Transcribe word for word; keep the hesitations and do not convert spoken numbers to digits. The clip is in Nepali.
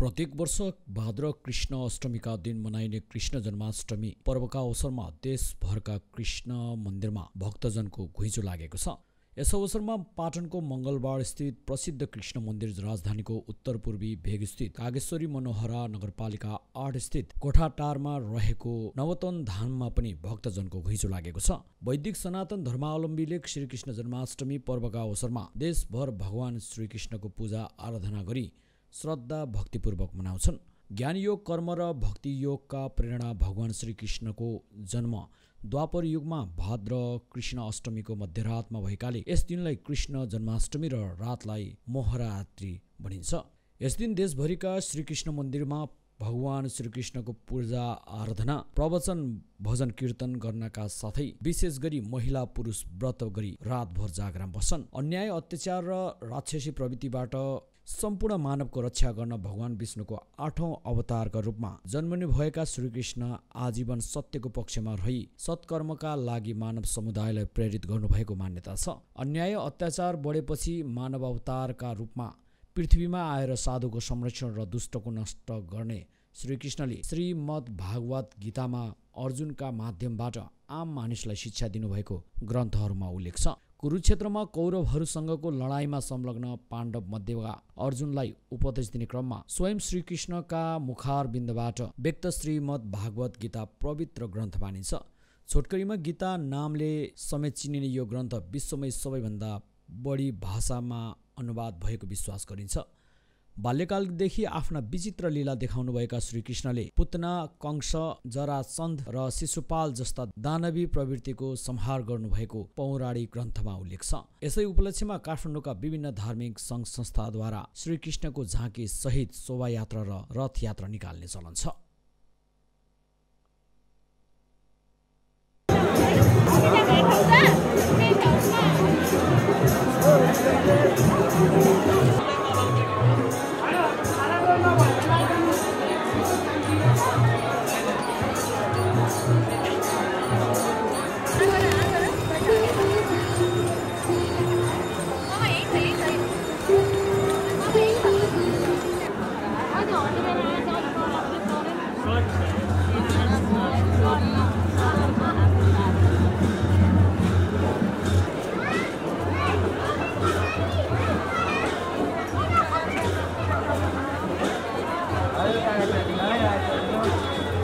प्रत्येक वर्ष भाद्र कृष्ण अष्टमीका दिन मनाइने कृष्ण जन्माष्टमी पर्वका अवसरमा देशभरका कृष्ण मन्दिरमा भक्तजनको घुइँचो लागेको छ। यस अवसरमा पाटनको मङ्गलबार स्थित प्रसिद्ध कृष्ण मन्दिर राजधानीको उत्तर पूर्वी भेग स्थित कागेश्वरी मनोहरा नगरपालिका आठ स्थित कोठाटारमा रहेको नवतन धाममा पनि भक्तजनको घुइँचो लागेको छ। वैदिक सनातन धर्मावलम्बीले श्रीकृष्ण जन्माष्टमी पर्वका अवसरमा देशभर भगवान श्रीकृष्णको पूजा आराधना गरी श्रद्धा भक्तिपूर्वक मनाउँछन्। ज्ञान योग कर्म र भक्ति योगका प्रेरणा भगवान श्रीकृष्णको जन्म द्वापर युगमा भाद्र कृष्ण अष्टमीको मध्यरातमा भएकाले यस दिनलाई कृष्ण जन्माष्टमी र रातलाई मोहरात्रि भनिन्छ। यस दिन देशभरिका श्रीकृष्ण मन्दिरमा भगवान श्रीकृष्णको पूजा आराधना प्रवचन भजन कीर्तन गर्नका साथै विशेष गरी महिला पुरुष व्रत गरी रातभर जागरण बस्छन्। अन्याय अत्याचार र राक्षसी प्रवृत्तिबाट सम्पूर्ण मानवको रक्षा गर्न भगवान विष्णुको आठौं अवतारका रूपमा जन्मनु भएका श्रीकृष्ण आजीवन सत्यको पक्षमा रही सत्कर्मका लागि मानव समुदायलाई प्रेरित गर्नुभएको मान्यता छ। अन्याय अत्याचार बढेपछि मानव अवतारका रूपमा पृथ्वीमा आएर साधुको संरक्षण र दुष्टको नष्ट गर्ने श्रीकृष्णले श्रीमद् भागवत गीतामा अर्जुनका माध्यमबाट आम मानिसलाई शिक्षा दिनुभएको ग्रन्थहरूमा उल्लेख छ। कुरुक्षेत्रमा कौरवहरूसँगको लडाईँमा संलग्न पाण्डव मध्येका अर्जुनलाई उपदेश दिने क्रममा स्वयं श्रीकृष्णका मुखारबिन्दबाट व्यक्त श्रीमद् भागवत गीता पवित्र ग्रन्थ मानिन्छ। छोटकरीमा गीता नामले समेत चिनिने यो ग्रन्थ विश्वमै सबैभन्दा बढी भाषामा अनुवाद भएको विश्वास गरिन्छ। बाल्यकालदेखि आफ्ना विचित्र लीला देखाउनुभएका श्रीकृष्णले पुतना कंस जरासन्ध र शिशुपाल जस्ता दानवी प्रवृत्तिको संहार गर्नुभएको पौराणिक ग्रन्थमा उल्लेख छ। यसै उपलक्ष्यमा काठमाडौँका विभिन्न धार्मिक सङ्घ संस्थाद्वारा श्रीकृष्णको झाँकी सहित शोभायात्रा र रथ यात्रा निकाल्ने चलन छ।